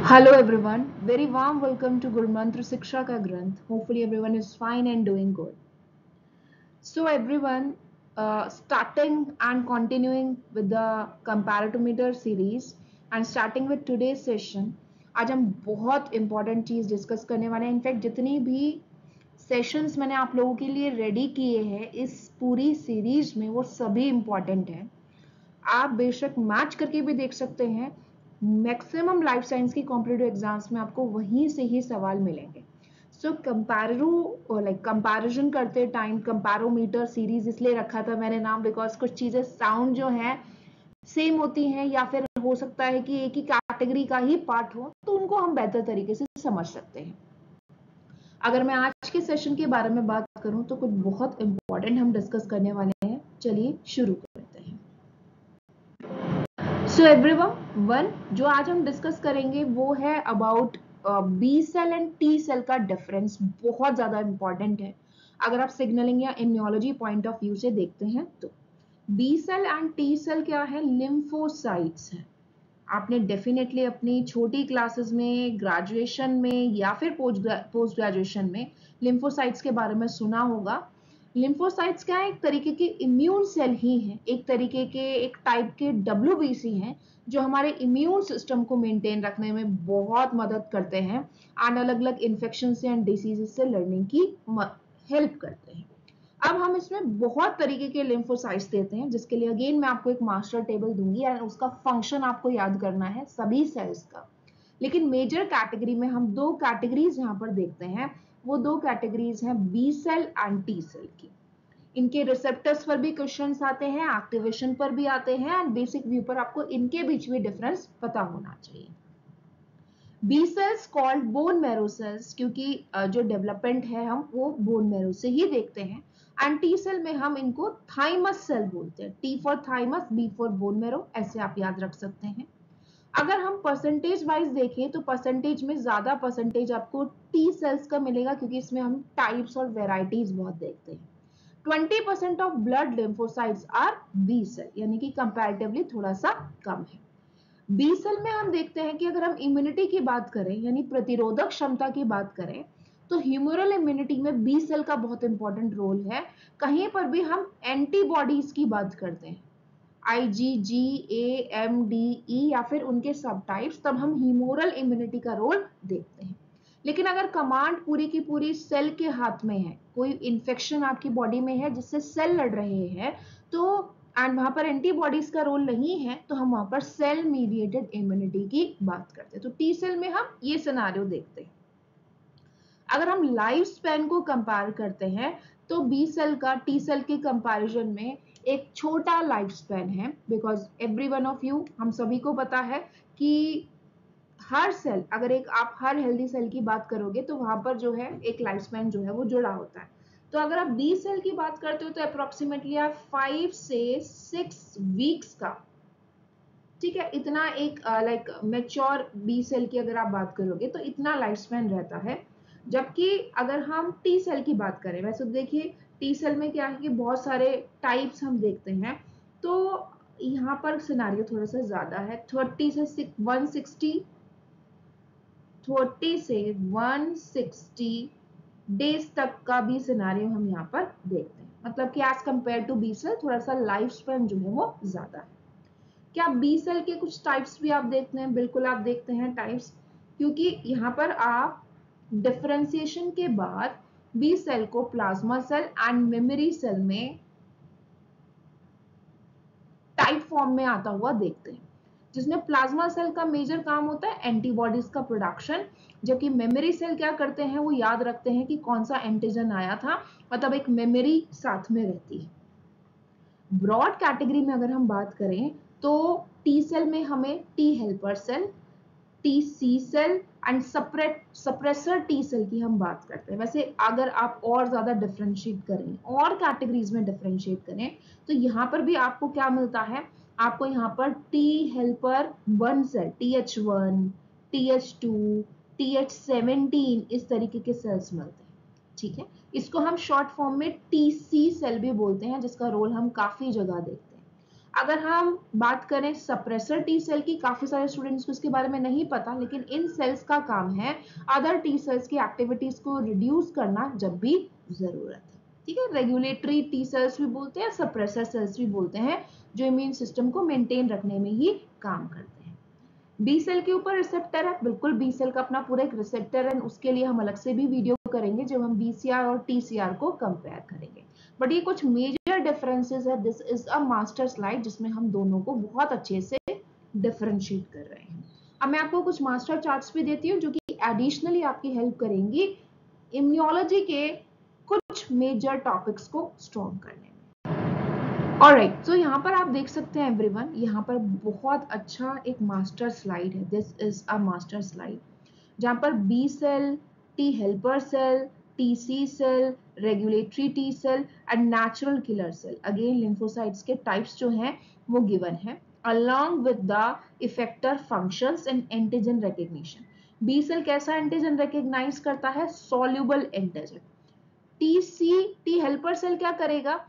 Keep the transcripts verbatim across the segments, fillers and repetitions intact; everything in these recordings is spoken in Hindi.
Hello everyone, very warm welcome to Gurmantra Siksha Ka Granth. Hopefully everyone is fine and doing good. So everyone, uh, starting and continuing with the comparatometer series and starting with today's session, आज हम बहुत important चीज डिस्कस करने वाले हैं. इनफैक्ट जितनी भी सेशंस मैंने आप लोगों के लिए रेडी किए हैं इस पूरी सीरीज में वो सभी इंपॉर्टेंट हैं. आप बेशक मैच करके भी देख सकते हैं. मैक्सिमम लाइफ साइंस की कॉम्पिटिटिव एग्जाम्स में आपको वहीं से ही सवाल मिलेंगे. सो कंपैरो लाइक कंपैरिजन करते टाइम कंपैरोमीटर सीरीज इसलिए रखा था मैंने नाम, बिकॉज कुछ चीजें साउंड जो है सेम होती हैं या फिर हो सकता है कि एक ही कैटेगरी का ही पार्ट हो, तो उनको हम बेहतर तरीके से समझ सकते हैं. अगर मैं आज के सेशन के बारे में बात करूं तो कुछ बहुत इंपॉर्टेंट हम डिस्कस करने वाले हैं. चलिए शुरू करते हैं. सो एवरीवन, वन जो आज हम डिस्कस करेंगे वो है about B cell and T cell का डिफरेंस. बहुत ज्यादा इंपॉर्टेंट है अगर आप सिग्नलिंग या इम्यूनोलॉजी पॉइंट ऑफ व्यू से देखते हैं तो. B cell and T cell क्या है? लिम्फोसाइट्स है. आपने डेफिनेटली अपनी छोटी क्लासेस में, ग्रेजुएशन में या फिर पोस्ट ग्रेजुएशन में लिम्फोसाइट्स के बारे में सुना होगा. लिम्फोसाइट्स क्या है? एक तरीके के इम्यून सेल ही हैं, एक तरीके के एक टाइप के डब्ल्यू बी सी हैं जो हमारे इम्यून सिस्टम को मेंटेन रखने में बहुत मदद करते हैं एंड अलग अलग इन्फेक्शन से एंड डिसीज से लड़ने की हेल्प करते हैं. अब हम इसमें बहुत तरीके के लिम्फोसाइट्स देते हैं, जिसके लिए अगेन मैं आपको एक मास्टर टेबल दूंगी और उसका फंक्शन आपको याद करना है सभी सेल्स का. लेकिन मेजर कैटेगरी में हम दो कैटेगरीज यहाँ पर देखते हैं. वो दो कैटेगरीज हैं B cell and T cell की. इनके रिसेप्टर्स पर भी क्वेश्चंस आते हैं, एक्टिवेशन पर भी आते हैं एंड बेसिक व्यू पर आपको इनके बीच में डिफरेंस पता होना चाहिए. B cells called bone marrow cells, क्योंकि जो डेवलपमेंट है हम वो बोन मैरो से ही देखते हैं. एंड टी सेल में हम इनको थाइमस सेल बोलते हैं. T for thymus, B for bone marrow, ऐसे आप याद रख सकते हैं. अगर हम परसेंटेज वाइज देखें तो परसेंटेज में ज्यादा परसेंटेज आपको टी सेल्स का मिलेगा, क्योंकि इसमें हम टाइप्स और वेराइटीज बहुत देखते हैं. Twenty percent of blood lymphocytes are B cell, यानी कि कंपैरेटिवली थोड़ा सा कम है. बी सेल में हम देखते हैं कि अगर हम इम्यूनिटी की बात करें, यानी प्रतिरोधक क्षमता की बात करें, तो ह्यूमरल इम्यूनिटी में बी सेल का बहुत इंपॉर्टेंट रोल है. कहीं पर भी हम एंटीबॉडीज की बात करते हैं, आई जी जी, ए एम डी ई या फिर उनके सब टाइप्स, तब हम ह्यूमरल इम्यूनिटी का रोल देखते हैं. लेकिन अगर कमांड पूरी की पूरी सेल के हाथ में है, कोई इन्फेक्शन आपकी बॉडी में है जिससे सेल लड़ रहे हैं, तो एंड वहां पर एंटीबॉडीज का रोल नहीं है, तो हम वहां पर सेल मीडिएटेड इम्यूनिटी की बात करते हैं. तो टी सेल में हम ये सिनेरियो देखते हैं. अगर हम लाइफ स्पैन को कंपेयर करते हैं तो बी सेल का टी सेल के कंपैरिजन में एक छोटा लाइफ स्पैन है, because every one of you, हम सभी को पता है कि हर सेल, अगर एक आप हर हेल्दी सेल की बात करोगे तो वहां पर जो है एक लाइफ स्पैन जो है वो जुड़ा होता है. तो अगर आप बी सेल की बात करते हो तो अप्रोक्सीमेटली आप फाइव से सिक्स वीक्स का, ठीक है, इतना एक लाइक मेच्योर बी सेल की अगर आप बात करोगे तो इतना लाइफ स्पैन रहता है. जबकि अगर हम टी सेल की बात करें, वैसे तो देखिए टी सेल में क्या है कि बहुत सारे टाइप्स हम देखते हैं, तो यहाँ पर सिनारियो थोड़ा सा ज्यादा है. थर्टी से वन सिक्सटी थर्टी से वन सिक्सटी डेज तक का भी सिनारियो हम यहाँ पर देखते हैं. मतलब कि as compare to B cell थोड़ा सा लाइफ स्पैन जो है वो ज्यादा है. क्या बी सेल के कुछ टाइप्स भी आप देखते हैं? बिल्कुल आप देखते हैं टाइप्स, क्योंकि यहाँ पर आप डिफरेंशिएशन के बाद बी सेल को plasma cell and memory cell में टाइप फॉर्म में आता हुआ देखते हैं, जिसमें प्लाज्मा सेल का मेजर काम होता है एंटीबॉडीज का प्रोडक्शन, जबकि मेमोरी सेल क्या करते हैं, वो याद रखते हैं कि कौन सा एंटीजन आया था, मतलब एक मेमोरी साथ में रहती है. ब्रॉड कैटेगरी में अगर हम बात करें तो टी सेल में हमें T helper cell, T C cell and suppress suppressor T cell की हम बात करते हैं. वैसे अगर आप और ज्यादा डिफरेंशिएट करें और कैटेगरीज में डिफरेंशिएट करें तो यहाँ पर भी आपको क्या मिलता है, आपको यहाँ पर T helper one cell, T H one, T H two, T H seventeen, इस तरीके के सेल्स मिलते हैं. ठीक है, इसको हम शॉर्ट फॉर्म में टी सी सेल भी बोलते हैं, जिसका रोल हम काफी जगह देखते हैं. अगर हम बात करें सप्रेसर टी सेल की, काफी सारे स्टूडेंट्स को इसके बारे में नहीं पता, लेकिन इन सेल्स का काम है अदर टी सेल्स की एक्टिविटीज को रिड्यूस करना जब भी जरूरत है। ठीक है, रेगुलेटरी टी सेल्स भी बोलते हैं, सप्रेसर सेल्स भी बोलते हैं, जो इम्यून सिस्टम को मेंटेन रखने में ही काम करते हैं। बी सेल के ऊपर रिसेप्टर है, बिल्कुल बी सेल का अपना पूरा एक रिसेप्टर है, उसके लिए हम अलग से भी वीडियो करेंगे जब हम बीसीआर और टीसीआर को कंपेयर करेंगे। बट ये कुछ मेजर डिफरेंसेस है, this is a master slide जिसमें हम दोनों को बहुत अच्छे से डिफरेंशिएट कर रहे हैं। अब मैं आपको कुछ मास्टर चार्ट्स भी देती हूँ जो कि एडिशनली आपकी हेल्प करेंगी इम्यूनोलॉजी के कुछ मेजर टॉपिक्स को स्ट्रॉन्ग करने में। ऑलराइट, तो यहाँ पर आप देख सकते हैं एवरीवन, यहाँ पर बहुत अच्छा एक मास्टर स्लाइड है, this is a master slide, जहाँ पर B cell, T helper cell, T C cell, regulatory T cell and natural killer cell, again lymphocytes के टाइप्स जो हैं वो गिवन है, along with the effector functions and antigen recognition। B cell कैसा एंटीजन रिकॉग्नाइज करता है? Soluble antigen. T C, T helper cell क्या करेगा?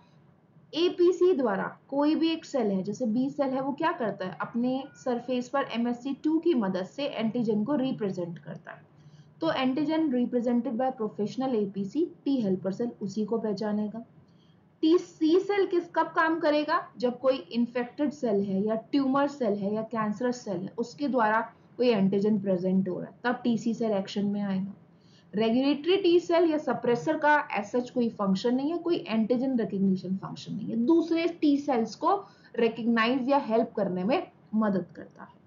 एपीसी द्वारा कोई भी एक सेल है, जैसे बी सेल है, वो क्या करता है? अपने सरफेस पर एम एस सी टू की मदद से एंटीजन को रिप्रेजेंट करता है। तो antigen represented by professional APC, T helper cell उसी को पहचानेगा। टी सी सेल किस कब काम करेगा? जब कोई इन्फेक्टेड सेल है या ट्यूमर सेल है या कैंसरस सेल है, उसके द्वारा कोई एंटीजन प्रेजेंट हो रहा है, तब टी सी सेल एक्शन में आएगा। रेगुलेटरी टी सेल या सप्रेसर का ऐसा कोई फंक्शन नहीं है, कोई एंटीजन रिकग्निशन फंक्शन नहीं है, दूसरे टी सेल्स को रिकग्नाइज या हेल्प करने में मदद करता है।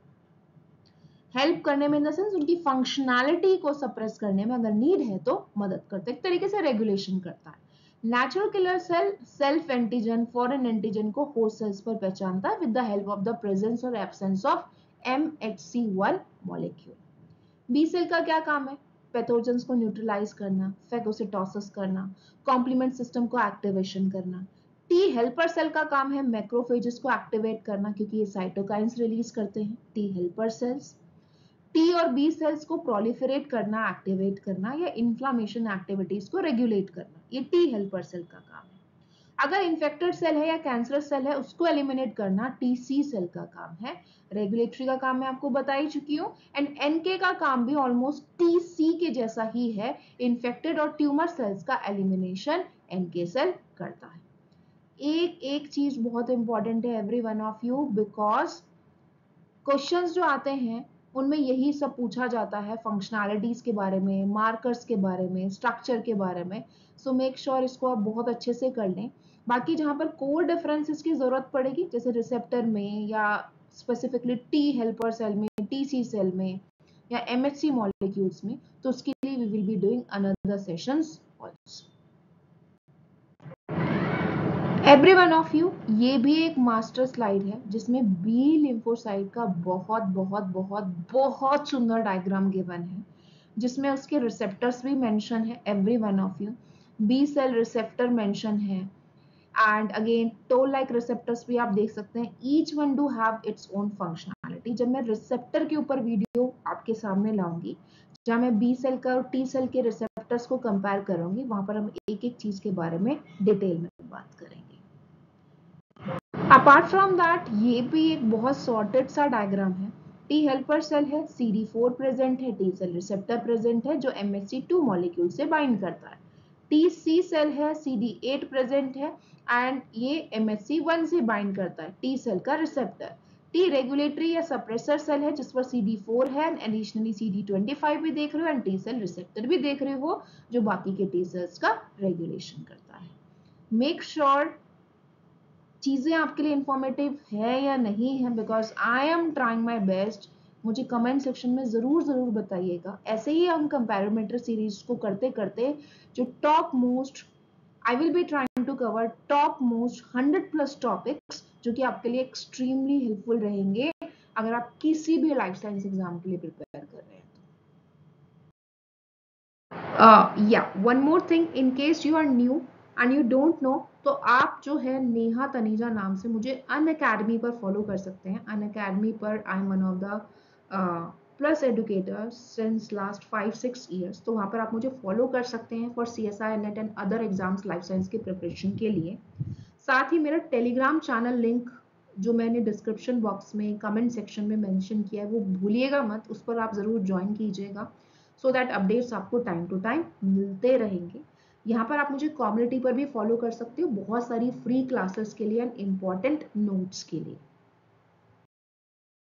हेल्प करने में इन द सेंस उनकी फंक्शनैलिटी को सप्रेस करने में अगर नीड है तो मदद करता है, एक तरीके से रेगुलेशन करता है। Natural killer cell self antigen, foreign antigen को होस्ट सेल्स पर पहचानता है with the help of the presence और absence of M H C one molecule. B cell का क्या काम है? पैथोजेंस को न्यूट्रलाइज करना, फेगोसिटोसिस करना, कॉम्प्लीमेंट सिस्टम को एक्टिवेशन करना। टी हेल्पर सेल का काम है मैक्रोफेजेस को एक्टिवेट करना, क्योंकि ये साइटोकाइंस रिलीज करते हैं। टी हेल्पर सेल्स टी और बी सेल्स को प्रोलिफरेट करना, एक्टिवेट करना या इन्फ्लामेशन एक्टिविटीज को रेगुलेट करना, ये टी हेल्पर सेल का काम है। अगर इन्फेक्टेड सेल है या कैंसरस सेल है, उसको एलिमिनेट करना टी सी सेल का काम है। रेगुलेटरी का काम मैं आपको बता ही चुकी हूँ। एंड एनके का काम भी ऑलमोस्ट टी सी के जैसा ही है, इन्फेक्टेड और ट्यूमर सेल्स का एलिमिनेशन एनके सेल करता है। एक एक चीज बहुत इंपॉर्टेंट है every one of you, because questions जो आते हैं उनमें यही सब पूछा जाता है, फंक्शनैलिटीज के बारे में, मार्कर्स के बारे में, स्ट्रक्चर के बारे में। सो मेक श्योर इसको आप बहुत अच्छे से कर लें। बाकी जहां पर कोर डिफरेंसेस की जरूरत पड़ेगी, जैसे रिसेप्टर में या स्पेसिफिकली टी हेल्पर सेल में, टी सी सेल में या एम एच सी मॉलिक्यूल्स में, तो उसके लिए we will be doing another sessions also. Every one of you, ये भी एक मास्टर स्लाइड है जिसमें बी लिम्फोसाइट का बहुत बहुत बहुत बहुत सुंदर डायग्राम गिवन है, जिसमें उसके रिसेप्टर्स भी मेंशन है। Every one of you, B cell receptor mention है, and again toll like receptors भी आप देख सकते हैं। Each one do have its own functionality. जब मैं रिसेप्टर के ऊपर वीडियो आपके सामने लाऊंगी, जहां मैं बी सेल का और टी सेल के रिसेप्टर्स को कंपेयर करूंगी, वहां पर हम एक एक चीज के बारे में डिटेल में बात करेंगे। अपार्ट फ्रॉम दैट, ये भी एक बहुत सॉर्टेड सा डायग्राम है। टी हेल्पर सेल है, सी डी फोर प्रेजेंट है, टी सेल रिसेप्टर प्रेजेंट है जो M H C two molecule से बाइंड करता है। टी सी सेल है, सी डी एट प्रेजेंट है एंड ये एम एच सी वन से बाइंड करता है, टी सेल का रिसेप्टर। टी रेगुलेटरी या सप्रेसर सेल है जिस पर सी डी फोर है and additionally C D twenty five भी देख रहे हो एंड टी सेल रिसेप्टर भी देख रहे हो जो बाकी के टी सेल्स का रेगुलेशन करता है। मेक श्योर sure चीजें आपके लिए इंफॉर्मेटिव है या नहीं है, because I am trying my best. मुझे कमेंट सेक्शन में जरूर जरूर बताइएगा। ऐसे ही हम कंपैरोमीटर सीरीज को करते करते जो top most, I will be trying to cover top most hundred plus topics जो कि आपके लिए एक्सट्रीमली हेल्पफुल रहेंगे अगर आप किसी भी लाइफ साइंस एग्जाम के लिए प्रिपेयर कर रहे हैं। या one more thing, in case you are new and you don't know, तो आप जो है नेहा तनीजा नाम से मुझे अनअकैडमी पर फॉलो कर सकते हैं। अनअकैडमी पर I am one of the plus educator since last five six years, तो वहाँ पर आप मुझे फॉलो कर सकते हैं for C S I NET and other exams life science के प्रिपरेशन के लिए। साथ ही मेरा टेलीग्राम चैनल लिंक जो मैंने डिस्क्रिप्शन बॉक्स में कमेंट सेक्शन में मेंशन किया है वो भूलिएगा मत, उस पर आप ज़रूर ज्वाइन कीजिएगा सो दैट अपडेट्स आपको टाइम टू टाइम मिलते रहेंगे। यहाँ पर आप मुझे कम्युनिटी पर भी फॉलो कर सकते हो बहुत सारी फ्री क्लासेस के लिए एंड इम्पॉर्टेंट नोट्स के लिए।